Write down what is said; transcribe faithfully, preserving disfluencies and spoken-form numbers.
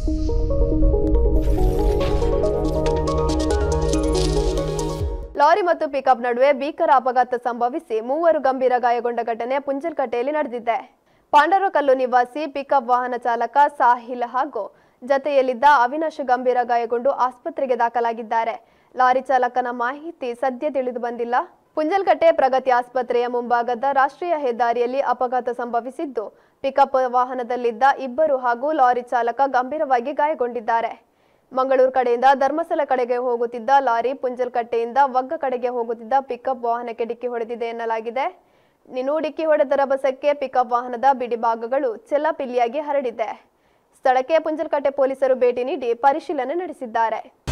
Lorry ಮತ್ತು pickup ನಡುವೆ ಭೀಕರ ಅಪಘಾತ ಸಂಭವಿಸಿ ಮೂವರು ಗಂಭೀರ ಗಾಯಗೊಂಡ ಘಟನೆ ಪುಂಜಲ್ಕಟ್ಟೆಯಲ್ಲಿ ನಡೆದಿದೆ. ಪಾಂಡರಕಲ್ಲು ನಿವಾಸಿ ಪಿಕಪ್ ವಾಹನ ಚಾಲಕ ಸಾಹಿಲ್ ಹಾಗೂ ಜತೆಯಲ್ಲಿದ್ದ ಅವಿನಾಶ್ ಗಂಭೀರ ಗಾಯಗೊಂಡು ಆಸ್ಪತ್ರೆಗೆ ದಾಖಲಾಗಿದ್ದಾರೆ. ಲಾರಿ ಚಾಲಕನ ಮಾಹಿತಿ ಸದ್ಯ ತಿಳಿದು ಬಂದಿಲ್ಲ. ಪುಂಜಲ್ಕಟ್ಟೆ ಪ್ರಗತಿ ಆಸ್ಪತ್ರೆಯ ಮುಂಭಾಗದ ರಾಷ್ಟ್ರೀಯ ಹೆದ್ದಾರಿಯಲ್ಲಿ ಅಪಘಾತ ಸಂಭವಿಸಿದ್ದು, ಪಿಕಪ್ ವಾಹನದಲ್ಲಿದ್ದ ಇಬ್ಬರು ಹಾಗೂ ಲಾರಿ ಚಾಲಕ ಗಂಭೀರವಾಗಿ ಗಾಯಗೊಂಡಿದ್ದಾರೆ. ಮಂಗಳೂರು ಕಡೆಯಿಂದ ಧರ್ಮಸ್ಥಳ ಕಡೆಗೆ ಹೋಗುತ್ತಿದ್ದ ಲಾರಿ ಪುಂಜಲ್ಕಟ್ಟೆಯಿಂದ ವಗ್ಗ ಕಡೆಗೆ ಹೋಗುತ್ತಿದ್ದ ಪಿಕಪ್ ವಾಹನಕ್ಕೆ ಡಿಕ್ಕಿ ಹೊಡೆದಿದೆ ಎನ್ನಲಾಗಿದೆ. ಇನ್ನು ಡಿಕ್ಕಿ ಹೊಡೆದ ರಭಸಕ್ಕೆ ಪಿಕಪ್ ವಾಹನದ ಬಿಡಿ ಭಾಗಗಳು ಚೆಲ್ಲಾಪಿಲ್ಲಿಯಾಗಿ ಹರಡಿದೆ. ಸ್ಥಳಕ್ಕೆ ಪುಂಜಲ್ಕಟ್ಟೆ ಪೊಲೀಸರು ಭೇಟಿ ನೀಡಿ ಪರಿಶೀಲನೆ ನಡೆಸಿದ್ದಾರೆ.